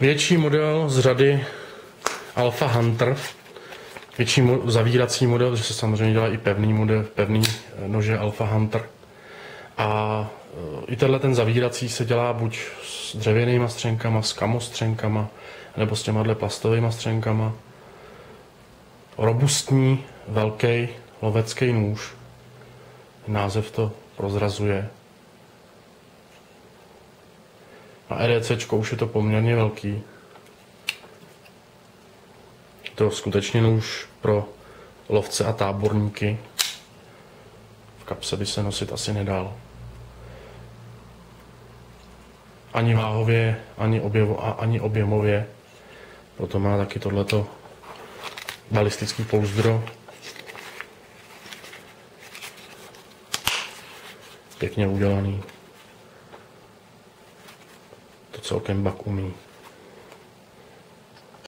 Větší model z řady Alpha Hunter. Větší zavírací model, že se samozřejmě dělá i pevný nože Alpha Hunter. A i ten zavírací se dělá buď s dřevěnýma střenkama, s kamostřenkama, nebo s těma plastovými střenkama. Robustní, velký lovecký nůž. Název to prozrazuje. Na EDCčko už je to poměrně velký. To skutečně nůž pro lovce a táborníky. V kapse by se nosit asi nedal. Ani váhově, ani objemově. Proto má taky tohleto balistický pouzdro. Pěkně udělaný. To celkem Bak umí.